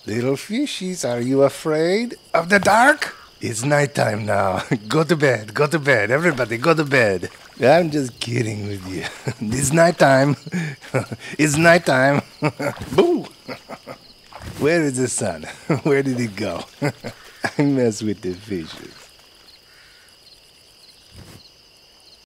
Little fishies, are you afraid of the dark? It's nighttime now. Go to bed, go to bed. Everybody, go to bed. I'm just kidding with you. It's nighttime. It's nighttime. Boo! Where is the sun? Where did it go? I mess with the fishes.